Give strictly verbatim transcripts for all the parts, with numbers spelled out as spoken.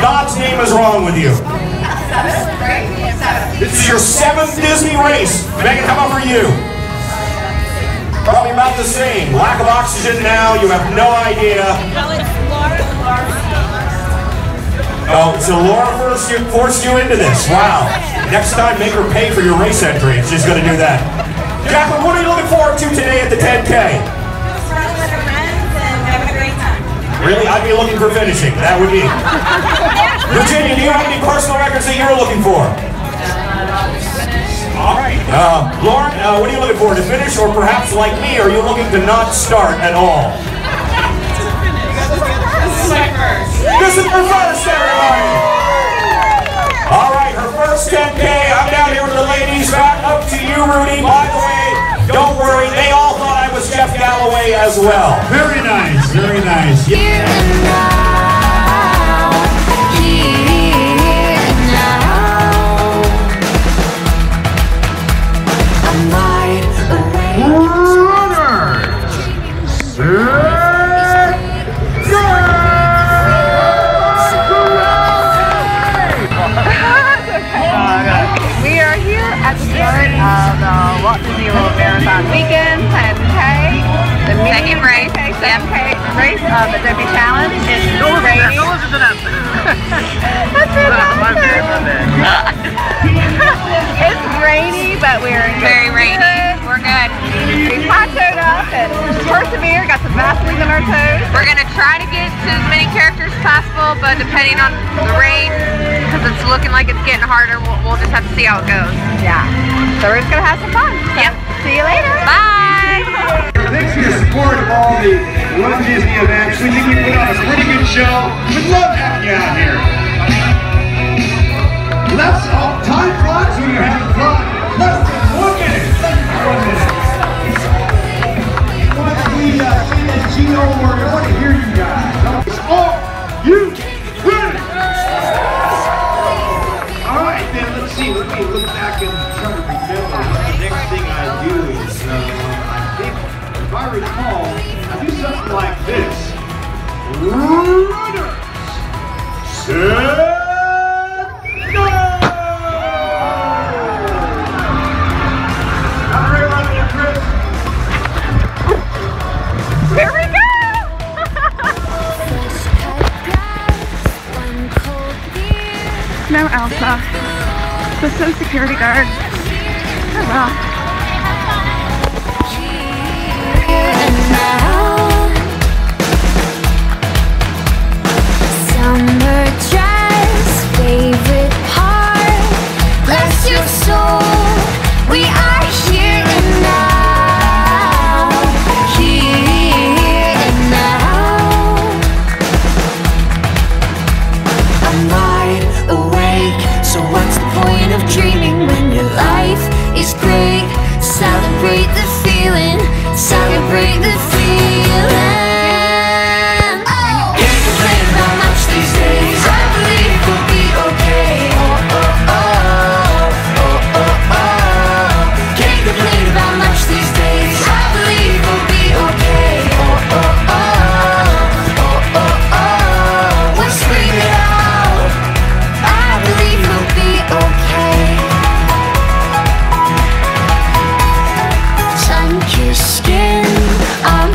God's name is wrong with you? This is your seventh Disney race. Megan, how about for you? Probably about the same. Lack of oxygen now, you have no idea. Oh, so Laura forced you, forced you into this. Wow. Next time, make her pay for your race entry. She's going to do that. Jacqueline, what are you looking forward to today at the ten K? Just running with our friends and having a great time. Really? I'd be looking for finishing. That would be. Virginia, do you have any personal records that you're looking for? All right. Uh, Lauren, uh, what are you looking for? To finish, or perhaps like me, are you looking to not start at all? This is my first. This is her first, everybody! All right, her first ten K. I'm down here with the ladies. Back up to you, Rudy. By the way, don't worry, they all thought I was Jeff Galloway as well. Very nice, very nice. Here and now, here and now, I'm wide awake. Runner! Set! We are here at the start of the Walt Disney World Marathon Weekend, ten K. The second race, seven K race of the Dopey Challenge. It's rainy. That's it. It's rainy, but we're Very rainy. We're good. We ponchoed up and persevered, got some Vaseline on our toes. We're gonna try to get to as many characters as possible, but depending on the rain, because it's looking like it's getting harder, we'll, we'll just have to see how it goes. Yeah. So we're just gonna have some fun. So Yep. see you later. Bye. Thanks for your support of all the Run Disney events. We think we put on a pretty good show. We'd love having you out here. Let's all time flies when you're having fun. Let's look at it. We uh, sing that Gino word. I want to hear you guys. It's all you ready? All right, then let's see. Let me look back and try to remember. The next thing I do is, uh, I think, if I recall, I do something like this. Runners, set, go! Not right around there, Chris. Here we go! No Elsa. The so security guard. Oh well. Here and now, summer dress, favorite part. Bless your soul, we are here and now, here and now. I'm wide awake, so what's the point of dreaming when your life is great? Celebrate the feeling, celebrate the feeling. Oh! Can't complain about much these days, I believe we'll be okay. Oh, oh, oh, oh, oh, oh. Can't complain about much these days, I believe we'll be okay. Oh, oh, oh, oh, oh, oh. We'll scream it out, I believe we'll be okay. Sun-kissed skin, our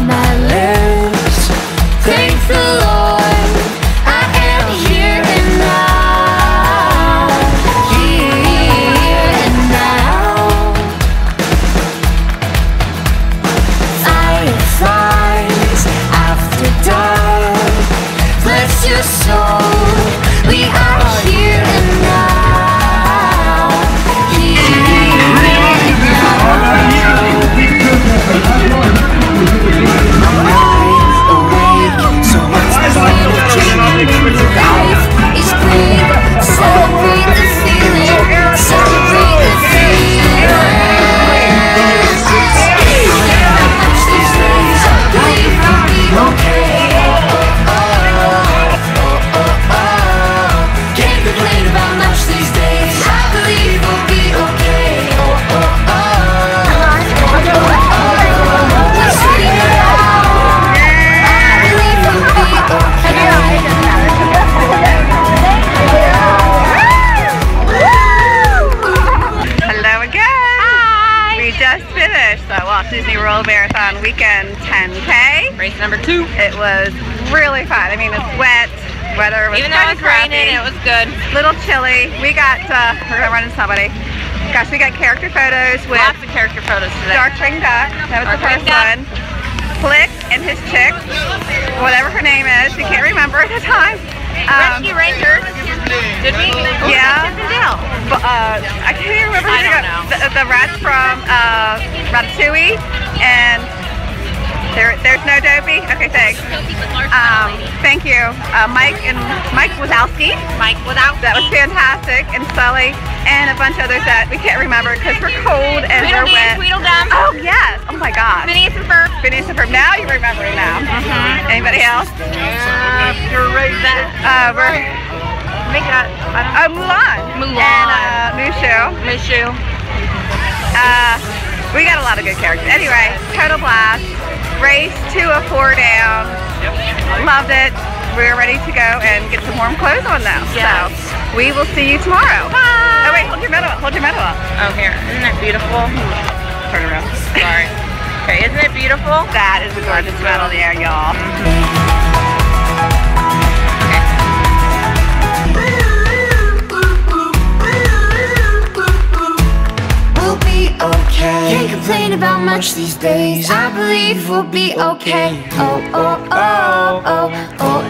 Two. It was really fun. I mean, it's wet. Weather was Even though it was raining, it was good. Little chilly. We got, uh, we're gonna run into somebody. Gosh, we got character photos with Lots of character photos today. Darkwing Duck. That was the Darkwing first one. Flick and his chick, whatever her name is, she can't remember at the time. Um, Rescue Rangers. Did we? Yeah. Dale. But, uh, I can't even remember. I who don't got- know. The, the rats from uh, Ratatouille, and there, there's no Dopey. Okay, thanks. Um, thank you, uh, Mike and Mike Wazowski. Mike without That was fantastic, and Sully, and a bunch of others that we can't remember because we're cold and we're wet. Tweedledum. Oh yes! Oh my God. Phineas and Ferb. Phineas and Ferb. Now you're remembering now. Mhm. Anybody else? Uh, Uh, we're Make that. uh, Mulan. Mulan. And uh, Mushu. Mushu. Uh, we got a lot of good characters. Anyway, total blast. Race two of four down. Loved it. We're ready to go and get some warm clothes on now. Yes. So we will see you tomorrow. Bye. Oh wait, hold your medal up. Hold your medal up. Oh, here. Isn't that beautiful? Turn around. Sorry. Okay, isn't it beautiful? That is a gorgeous medal there, y'all. We'll be okay. Can't complain about much these days. I believe we'll be okay. Oh, oh, oh, oh, oh.